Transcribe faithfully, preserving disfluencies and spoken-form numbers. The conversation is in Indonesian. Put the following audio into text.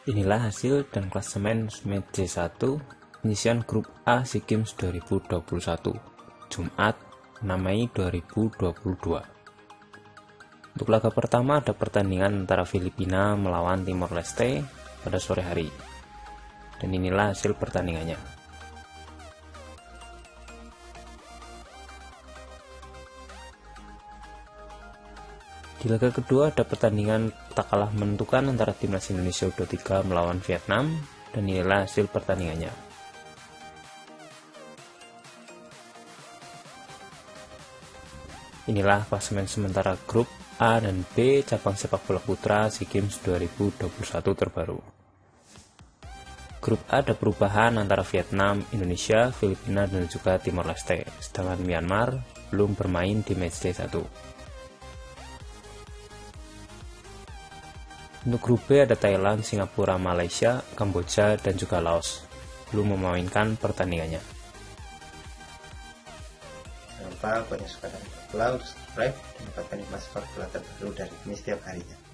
Inilah hasil dan klasemen Match satu penyisian grup A SEA Games dua ribu dua puluh satu Jumat enam Mei dua ribu dua puluh dua. Untuk laga pertama ada pertandingan antara Filipina melawan Timor Leste pada sore hari. Dan inilah hasil pertandingannya. Di laga kedua ada pertandingan tak kalah menentukan antara timnas Indonesia U dua puluh tiga melawan Vietnam, dan inilah hasil pertandingannya. Inilah klasemen sementara grup A dan B cabang sepak bola putra SEA Games dua ribu dua puluh satu terbaru. Grup A ada perubahan antara Vietnam, Indonesia, Filipina, dan juga Timor Leste, sedangkan Myanmar belum bermain di Matchday satu. Untuk grup B ada Thailand, Singapura, Malaysia, Kamboja, dan juga Laos belum memainkan pertandingannya. Jangan lupa buat yang suka dengan bola untuk subscribe dan dapatkan informasi bola terbaru dari kami setiap harinya.